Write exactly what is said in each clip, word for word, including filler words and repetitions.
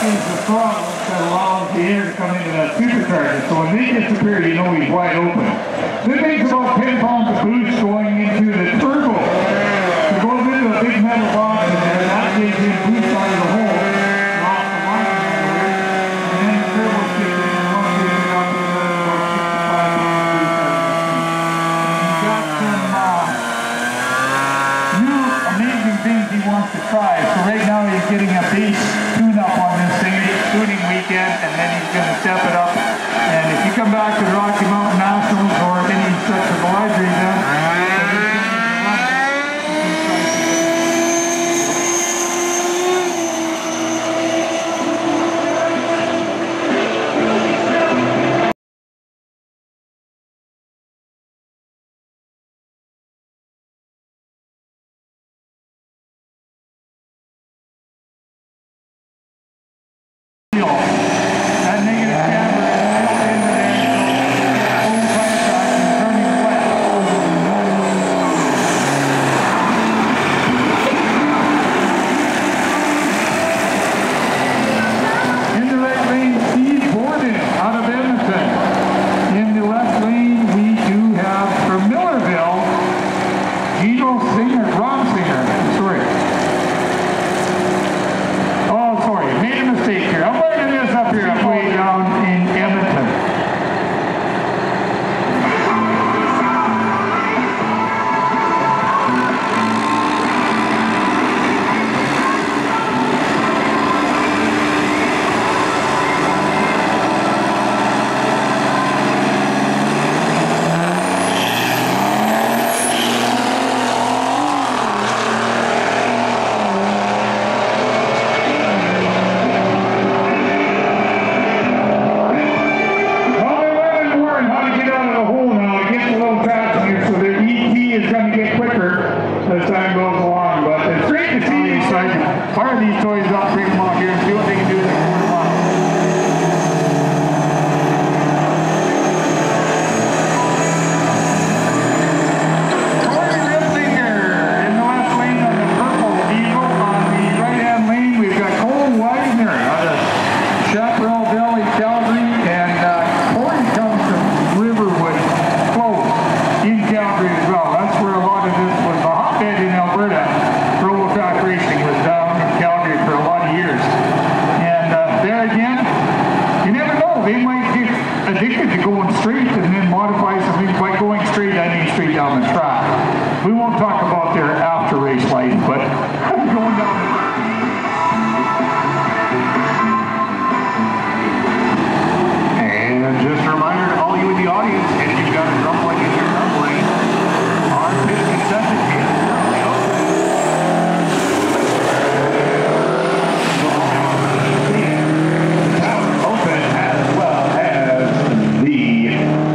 is the throttle that allows the air to come into that supercharger. So when they disappear, you know he's wide open. This makes about ten pounds of boost going into the turbo. It goes into a big metal box in there, and that gives you boost out of the hole. And off the line, and then the turbo kicks in, and once you get up to about sixty-five pounds of boost out of the machine. He's got some uh, new amazing things he wants to try. So right now he's getting a base tune-up on this thing, tuning weekend, and then he's going to step it up. And if you come back to the Rocky Mountain Nationals or any such a advisory event, that negative camber is built into there, full fire track and turning left. In the right lane, Steve Borden out of Edmonton. In the left lane, we do have from Millerville, Gino Singer, Ron Singer, sorry. Oh, sorry, made a mistake here. I'm lighting this up here, I'm way down in Edmonton. As time goes along, but it's great to see these guys fire these toys up, bring them out here and see what they can do with them. Corey Riplinger in the left lane on the purple Eagle. On the right-hand lane, we've got Cole Weisner out of Chaparral Valley, Calgary, and uh, Corey comes from Riverwood Close in Calgary as well. That's where a lot of this was the hotbed in Alberta. Robotrack racing was down in Calgary for a lot of years. And uh, there again, you never know. They might get addicted to going straight and then modify something by going straight, I mean straight down the track. We won't talk about their after race life, but going down the track. And just a reminder to all you in the audience, if you've got a rumbling in your rumbling, our fifty session is currently open. Tower open as well as the...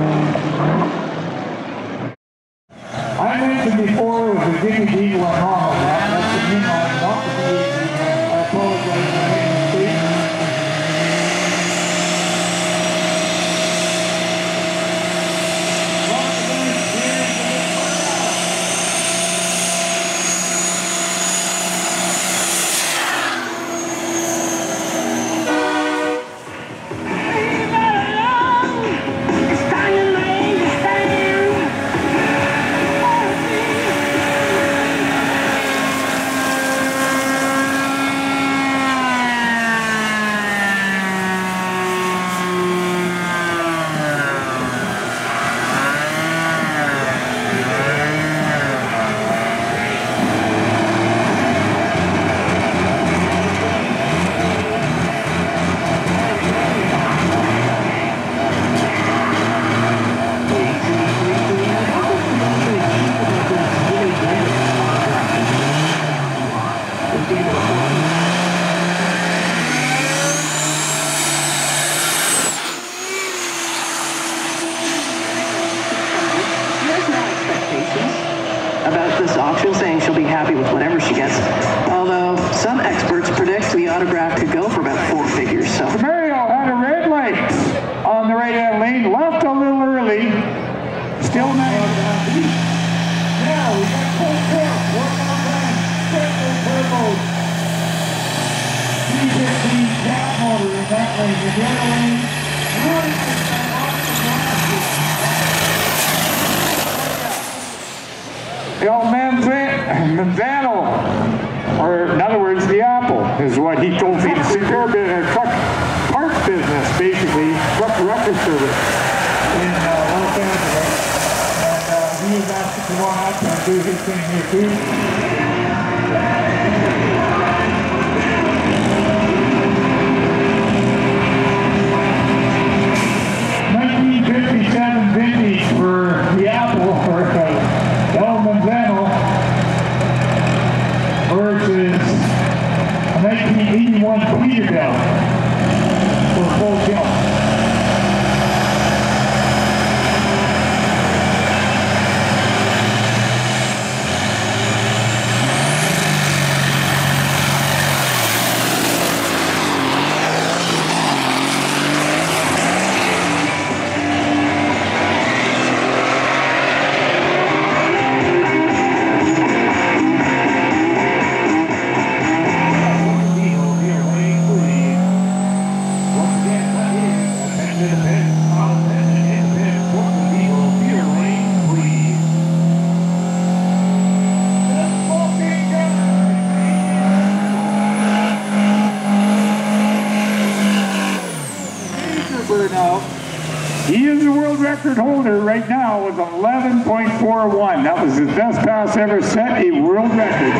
I mentioned before it was a Jimmy Deagle and all of that. That's the name on it, not the Jimmy Deagle. I apologize for making a mistake. About this auction, saying she'll be happy with whatever she gets. Although some experts predict the autograph could go for about four figures. So Mario had a red light on the right-hand lane, left a little early, still not. Now we got full court, one more time, triple turbos. three fifteen Catmull motor in that lane. The other lane, really just got off the ground. The old Manzano, or in other words, the Apple, is what he told me to see. They're a truck park business, basically, truck record service in uh, Los Angeles. And uh, he was asked to come on up and do his thing here too. nineteen fifty-seven vintage for the Apple, or the El Manzano, versus a nineteen eighty-one Peterbilt for full jump. He is the world record holder right now with eleven point four one. That was his best pass ever set, a world record.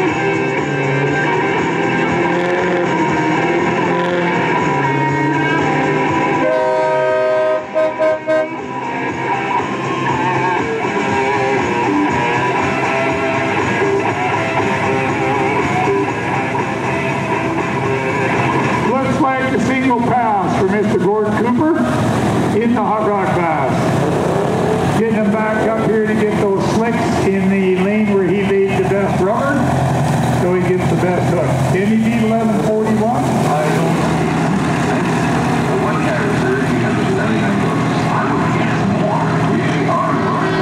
Looks like a single pass for Mister Gordon Cooper in the Hot Rock Bass. Getting him back up here to get those slicks in the lane where he made the best rubber, so he gets the best hook. Can he beat eleven forty-one? I don't know. One catch, thirteen seventy-nine bucks. I would guess more. Really hard.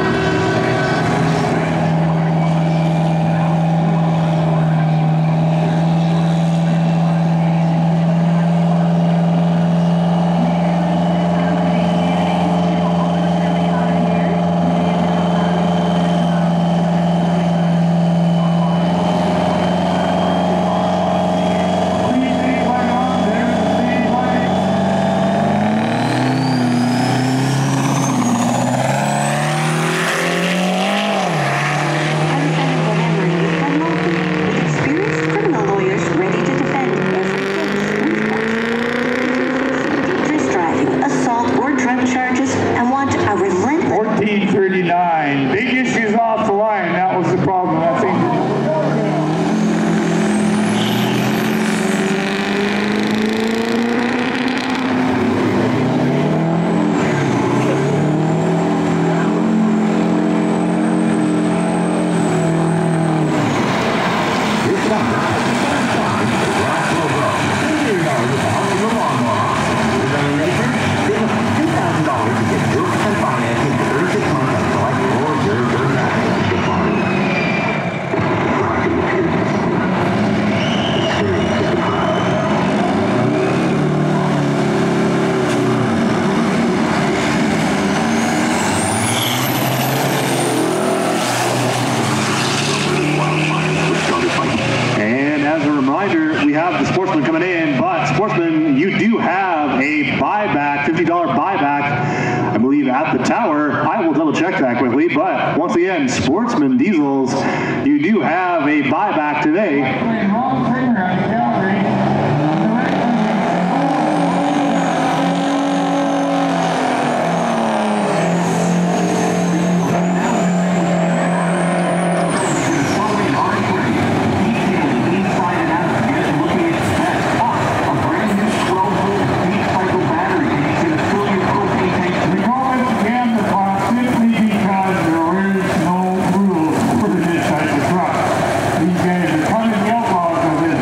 fourteen thirty-nine. Big issues off the line. That was the problem, I think. Coming in, but Sportsman, you do have a buyback, fifty dollar buyback, I believe, at the tower. I will double check that quickly, but once again, Sportsman Diesels, you do have a buyback today. These guys are coming the outlaws of this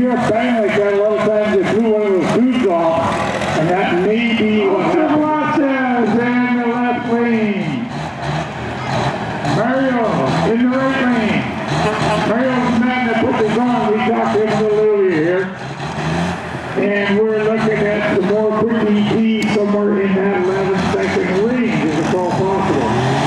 hear a bang like that, a lot of times they blew one of those tubes off, and that may be what happened. Watches in the left lane. Mario in the right lane. Mario's the man that put this on. We talked to him a little earlier here. And we're looking at some more quick E T somewhere in that eleven second range, if it's all possible.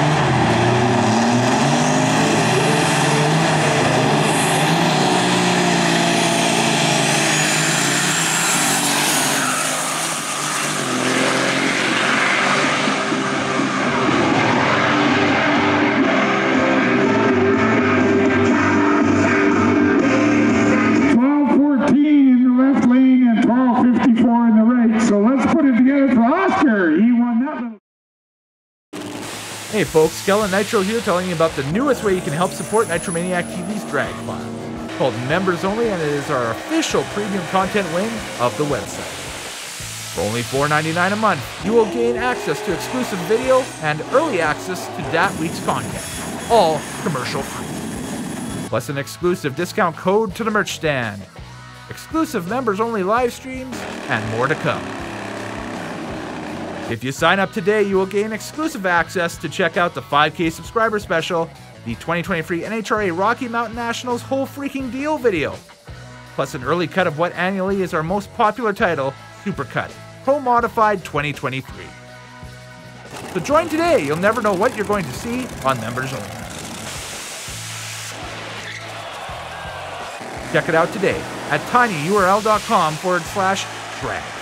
Hey folks, Skeleton Nitro here telling you about the newest way you can help support Nitromaniac T V's Drag File. It's called Members Only, and it is our official premium content wing of the website. For only four ninety-nine a month, you will gain access to exclusive video and early access to that week's content, all commercial free. Plus an exclusive discount code to the merch stand, exclusive members only live streams, and more to come. If you sign up today, you will gain exclusive access to check out the five K subscriber special, the twenty twenty-three N H R A Rocky Mountain Nationals Whole Freaking Deal video, plus an early cut of what annually is our most popular title, Supercut, Pro Modified twenty twenty-three. So join today, you'll never know what you're going to see on Members Only. Check it out today at tinyurl.com forward slash drag.